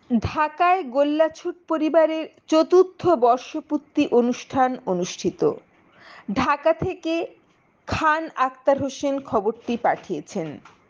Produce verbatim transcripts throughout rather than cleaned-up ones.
ঢাকায় গোল্লাছুট পরিবারের চতুর্থ বর্ষপূর্তি অনুষ্ঠান অনুষ্ঠিত। ঢাকা থেকে খান আক্তার হোসেন খবরটি পাঠিয়েছেন।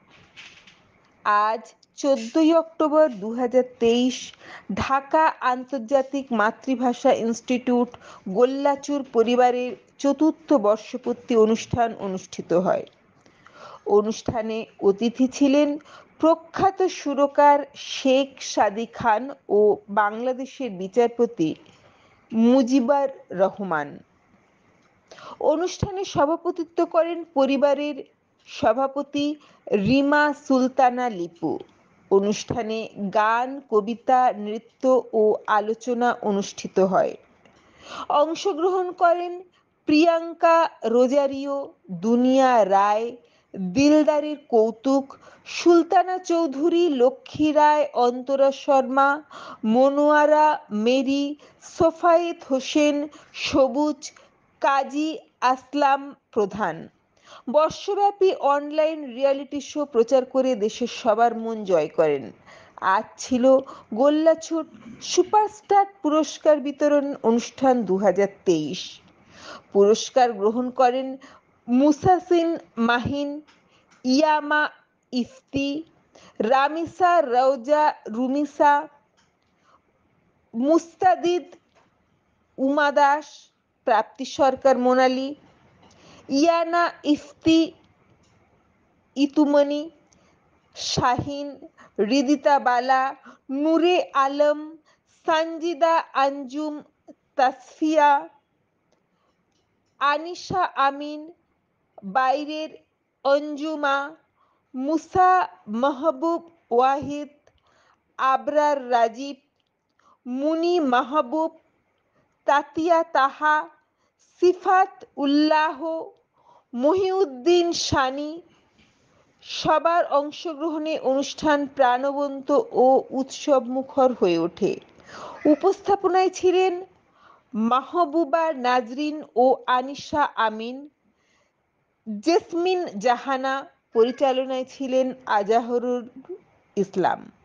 আজ চোদ্দই অক্টোবর দু হাজার তেইশ ঢাকা আন্তর্জাতিক মাতৃভাষা ইনস্টিটিউট গোল্লাচুর পরিবারের চতুর্থ বর্ষপূর্তি অনুষ্ঠান অনুষ্ঠিত হয়। অনুষ্ঠানে অতিথি ছিলেন প্রখ্যাত সুরকার শেখ সাদী খান ও বাংলাদেশের বিচারপতি মুজিবুর রহমান। অনুষ্ঠানে সভাপতিত্ব করেন পরিবারের সভাপতি রিমা সুলতানা লিপু। অনুষ্ঠানে গান, কবিতা, নৃত্য ও আলোচনা অনুষ্ঠিত হয়। অংশগ্রহণ করেন প্রিয়াঙ্কা রোজারিও, দুনিয়া রায়, দিলদারের কৌতুক, সুলতানা চৌধুরী, লক্ষ্মী রায়, অন্তরা শর্মা, মনোয়ারা মেরি, সোফায়েত হোসেন, সবুজ, কাজী আসলাম প্রধান। বর্ষব্যাপী অনলাইন রিয়ালিটি শো প্রচার করে দেশের সবার মন জয় করেন। আজ ছিল গোল্লাছুট সুপারস্টার পুরস্কার বিতরণ অনুষ্ঠান দু হাজার তেইশ। পুরস্কার গ্রহণ করেন মুসাসিন মাহিন, ইয়ামা ইফতি, রামিসা রওজা রুমিসা, মুস্তাদিদ উমা দাস, প্রাপ্তি সরকার মোনালি, ইয়ানা ইফতি ইতুমনি, শাহিন, হৃদিতা বালা, নূরে আলম, সানজিদা আঞ্জুম, তাসফিয়া, আনিশা আমিন, বাইরের অঞ্জুমা, মুসা মাহবুব ওয়াহিদ, আবরার রাজীব, মুনি মাহবুব, তাতিয়া তাহা, সিফাত উল্লাহ, মহিউদ্দিন শানি। সবার অংশগ্রহণে অনুষ্ঠান প্রাণবন্ত ও উৎসবমুখর হয়ে ওঠে। উপস্থাপনায় ছিলেন মাহবুবা নাজরিন ও আনিশা আমিন। জেসমিন জাহানা পরিচালনায় ছিলেন আজাহরুল ইসলাম।